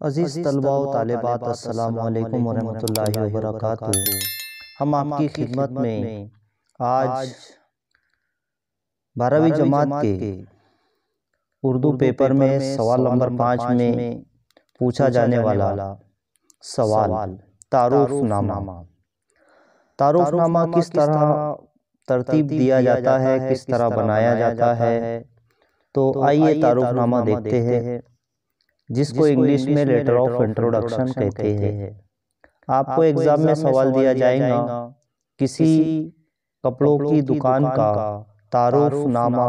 अज़ीज़ तलबा व तालिबात, अस्सलामु अलैकुम वरहमतुल्लाहि वबरकातुहू। हम आपकी खिदमत में आज 12वीं जमात के उर्दू पेपर में सवाल नंबर 5 में पूछा जाने वाला सवाल तारुफ़नामा। तारुफ़नामा किस तरह तरतीब दिया जाता है, किस तरह बनाया जाता है। तो आइए तारुफ़नामा देखते हैं, जिसको इंग्लिश में लेटर ऑफ इंट्रोडक्शन कहते हैं। आपको एग्जाम में सवाल दिया जाएगा, किसी कपड़ों की दुकान का तारुफ़नामा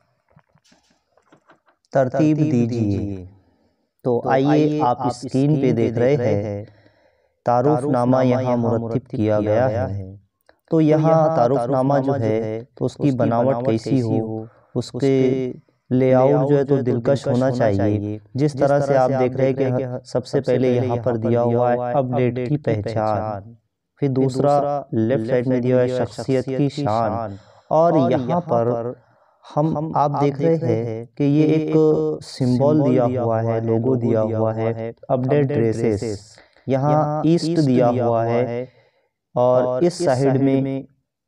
तरतीब दीजिए। तो आइए आप स्क्रीन पे देख रहे हैं, तारुफ़नामा यहाँ मुरत्तिब किया गया है। तो यहाँ तारुफ़नामा जो है तो उसकी बनावट कैसी हो, उसके लेआउट जो है तो दिलकश होना चाहिए। जिस तरह से आप देख रहे हैं कि सबसे पहले यहाँ पर दिया हुआ है अपडेट की पहचान, फिर दूसरा लेफ्ट साइड में दिया हुआ है शख्सियत की शान, और यहाँ पर हम आप देख रहे हैं कि ये एक सिंबल दिया हुआ है, लोगो दिया हुआ है अपडेट ड्रेसेस। यहाँ ईस्ट दिया हुआ है और इस साइड में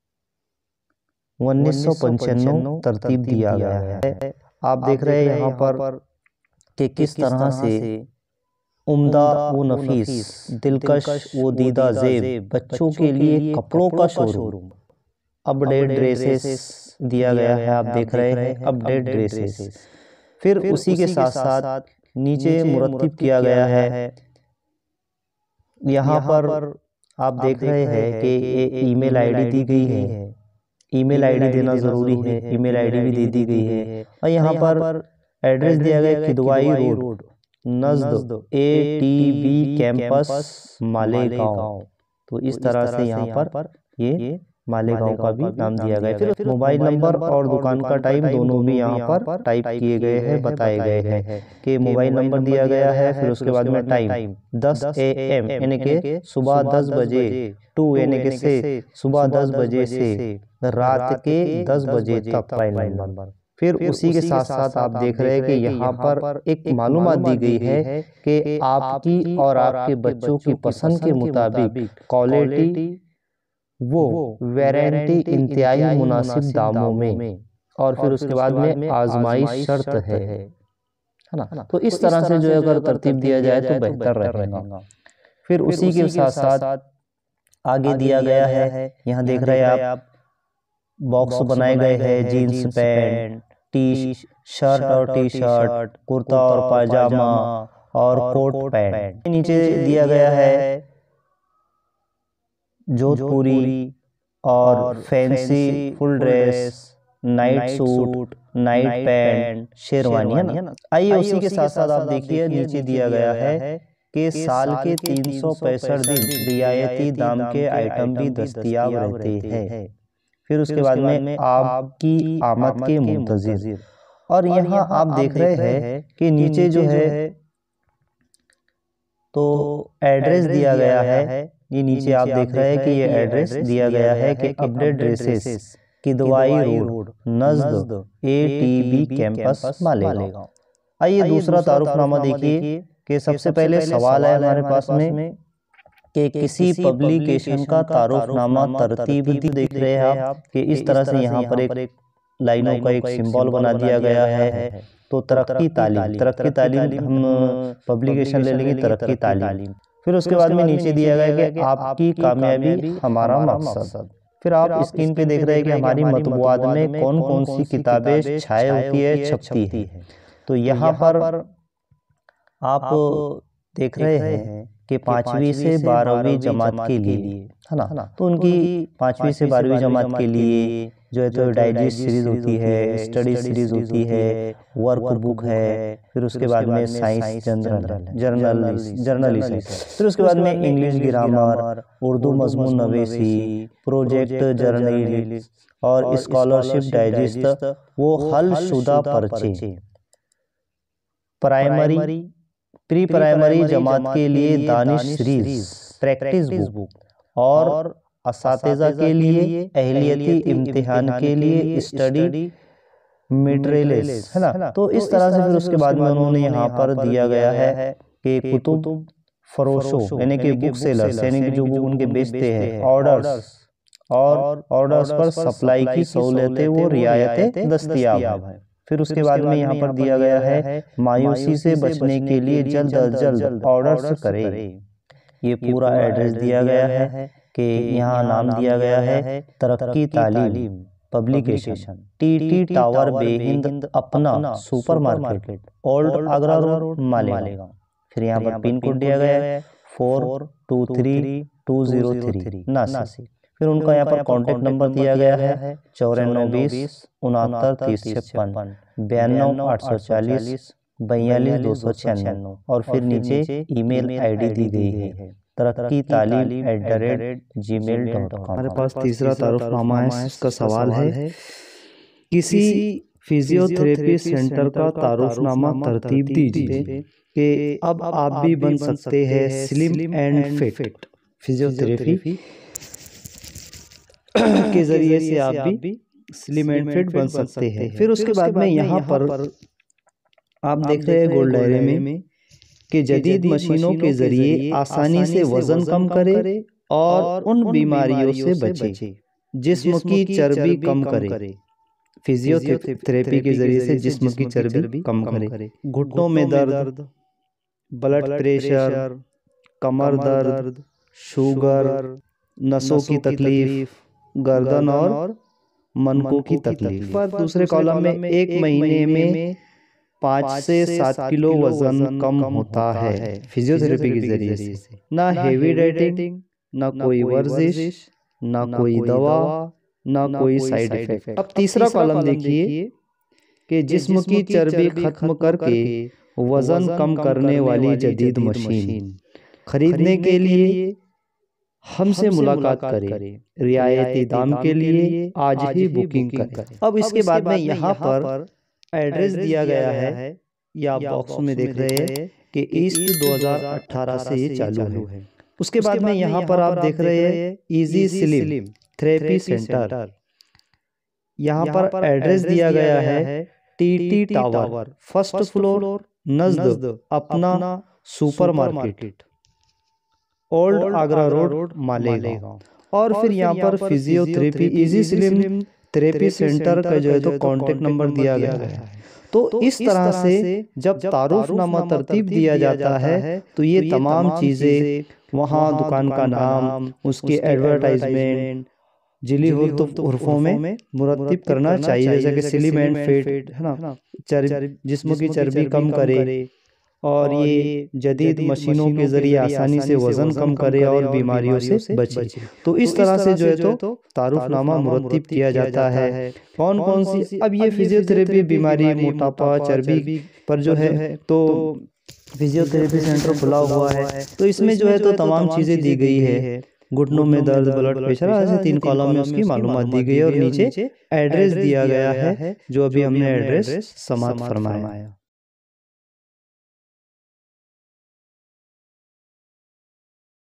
1995 तरतीब दिया गया है। आप देख रहे हैं यहाँ पर कि किस तरह से उम्दा व नफीस, दिलकश व दीदा ज़ेब बच्चों के लिए कपड़ों का शोरूम अपडेट ड्रेसेस दिया गया है। आप देख रहे हैं अपडेट ड्रेसेस। फिर उसी के साथ साथ नीचे मुरत्तिब किया गया है। यहाँ पर आप देख रहे हैं कि ईमेल आईडी दी गई है, ईमेल आईडी देना ज़रूरी है, ईमेल आईडी भी दे दी गई है। और यहाँ पर एड्रेस दिया गया है किदवाई रोड नज़द ATB कैंपस मालेगांव। तो इस तरह से यहाँ पर ये मालेगांव का भी नाम दिया गया है। फिर मोबाइल नंबर और दुकान का टाइम दोनों भी यहाँ पर टाइप किए गए हैं, बताए गए हैं कि मोबाइल नंबर दिया गया है। फिर उसके बाद में टाइम 10 AM यानी कि सुबह 10 बजे टू यानी कि से सुबह 10 बजे से रात के 10 बजे तक मोबाइल नंबर। फिर उसी के साथ साथ आप देख रहे हैं कि यहाँ पर एक मालूमात दी गई है कि आपकी और आपके बच्चों की पसंद के मुताबिक क्वालिटी वो वारंटी इंतहाई मुनासिब दामों में, और फिर उसके बाद में आजमाइश शर्त है ना। तो इस तरह से जो है अगर तरतीब दिया जाए तो बेहतर रहेगा। फिर उसी के साथ साथ आगे दिया गया है, यहाँ देख रहे हैं आप बॉक्स बनाए गए हैं, जीन्स पैंट, टी शर्ट और टी शर्ट, कुर्ता और पायजामा और कोट पैंट। नीचे दिया गया है जोधपुरी और fancy full dress, night suit, night pant, sherwani, है ना। आइए उसी के साथ साथ आप देखिए नीचे दिया गया है कि साल के 365 दिन रियायती दाम के आइटम भी दस्तयाब रहते हैं। फिर उसके बाद में आपकी आमद के मुंतज़िर। और यहाँ आप देख रहे हैं कि नीचे जो है तो एड्रेस दिया गया है। ये नीचे आप देख रहे हैं कि ये एड्रेस दिया गया है कि अपडेट ड्रेसेस किदवाई रोड नज़द ATB कैंपस मालेगांव। आइए दूसरा तारुफ़नामा देखिए कि सबसे पहले सवाल है हमारे पास में कि किसी पब्लिकेशन का तारुफ़नामा तरतीब देख रहे हैं आप कि इस तरह से यहाँ पर एक लाइनों का एक सिंबल बना दिया गया है। तो तरक्की तालीम हम पब्लिकेशन ले लेंगे, तरक्की तालीम। फिर उसके बाद में नीचे दिया गया है कि आपकी कामयाबी हमारा मकसद। फिर आप स्क्रीन पे देख रहे हैं कि हमारी मतबूआत में कौन कौन सी किताबें छाए होती है, छपती है। तो यहाँ पर आप देख रहे हैं कि 5वीं से 12वीं जमात के लिए, है ना। तो उनकी 5वीं से 12वीं जमात के लिए जो है तो डाइजेस्ट सीरीज होती है, स्टडी सीरीज होती है, वर्क बुक है। फिर उसके बाद में साइंस जर्नलिज्म। फिर उसके बाद में इंग्लिश ग्रामर, उर्दू मजमून नवेसी, प्रोजेक्ट जर्नलिज्म और स्कॉलरशिप डाइजेस्ट वो हल शुदा पर्चे। प्राइमरी प्री प्राइमरी जमात के लिए दानिश सीरीज, प्रैक्टिस बुक, और असातिज़ा के लिए अहलियती इम्तिहान के लिए स्टडी मटेरियल्स, है ना। तो इस तरह से फिर उसके बाद में उन्होंने यहाँ पर दिया गया है के कुतुब फरोशों यानी कि बुक सेलर्स यानी कि जो बुक उनके बेचते हैं, ऑर्डर्स और ऑर्डर्स पर सप्लाई की सहूलियतें वो रियायतें दस्तयाब है। फिर उसके बाद में यहाँ पर दिया गया है मायूसी से बचने के लिए जल्द अज जल्द ऑर्डर्स करें। ये पूरा एड्रेस दिया गया है कि यहाँ नाम दिया गया है तरक्की तालीम पब्लिकेशन, टीटी टावर बे हिंद Apna supermarket, old Agra road Malegaon. फिर यहाँ पर पिन कोड दिया गया है 423203 नासिक। फिर उनका यहाँ पर कॉन्टेक्ट नंबर दिया गया है 9420 69 840 42 और फिर नीचे ईमेल आईडी दी गई है तरक्कीतालीम@gmail.com। हमारे पास तीसरा तारुफनामा है। इसका सवाल है किसी फिजियोथेरेपी सेंटर का तारुफनामा तरतीब दीजिए कि अब आप भी बन सकते हैं स्लिम एंड फिट। फिजियोथेरेपी के जरिए से आप भी स्लिम एंड फिट बन सकते हैं। फिर उसके बाद में यहाँ पर आप देख रहे हैं गोल डायरे में कि जदीद मशीनों के जरिए आसानी से वजन कम करे और उन बीमारियों से बचे, जिस्म की चर्बी कम करे। फिजियोथेरेपी के जरिए से जिस्म की चर्बी कम करे। घुटनों में दर्द, ब्लड प्रेशर, कमर दर्द, शुगर, नसों की तकलीफ, गर्दन और मनकों की तकलीफ। पर दूसरे कॉलम में एक महीने में 5 से 7 किलो वजन कम होता है फिजियोथेरेपी के जरिए से। ना हेवी डाइटिंग, ना कोई वर्जिश, ना कोई दवा, ना कोई साइड इफेक्ट। अब तीसरा कॉलम देखिए कि जिस्म की चर्बी खत्म करके वजन कम करने वाली जदीद मशीन खरीदने के लिए हमसे मुलाकात करें। रियायती दाम के लिए आज ही बुकिंग करें। अब इसके बाद में यहाँ पर एड्रेस दिया गया है, या आप बॉक्स में देख रहे हैं कि ईस्ट 2018 से ये चालू है। उसके बाद में यहाँ पर आप देख रहे हैं इजी स्लिम थेरेपी सेंटर। यहाँ पर एड्रेस दिया गया है टीटी टावर, फर्स्ट फ्लोर, नजद Apna supermarket, old Agra road Malegaon. और फिर यहाँ पर physiotherapy easy slim therapy centre का जो है तो कॉन्टेक्ट नंबर दिया गया है। तो इस तरह से जब तारुफनामा तरतीब दिया जाता है तो ये तमाम चीज़ें, वहाँ दुकान का नाम, उसकी एडवर्टाइजमेंट जिली हुर्फों में मुरत्तिब करना चाहिए, जैसे कि स्लिम एंड फिट है ना, जिस्म की चर्बी कम करे और ये जदीद मशीनों के जरिए आसानी से वजन कम करे और बीमारियों से बचे। तो इस तरह से जो है तो तारुफनामा मुरत्तिब किया जाता है। कौन कौन सी, अब ये फिजियोथेरेपी बीमारी, मोटापा, चर्बी पर जो है तो फिजियोथेरेपी सेंटर खुला हुआ है, तो इसमें जो है तो तमाम चीज़ें दी गई है। घुटनों में दर्द, ब्लड प्रेशर, ऐसे 3 कॉलम में उसकी मालूमात दी गई है और नीचे एड्रेस दिया गया है जो अभी हमने एड्रेस समाप्त फरमाया।